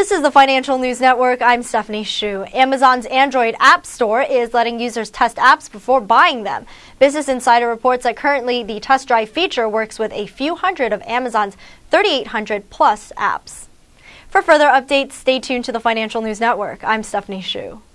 This is the Financial News Network. I'm Stephanie Hsu. Amazon's Android Appstore is letting users test apps before buying them. Business Insider reports that currently the test drive feature works with a few hundred of Amazon's 3,800 plus apps. For further updates, stay tuned to the Financial News Network. I'm Stephanie Hsu.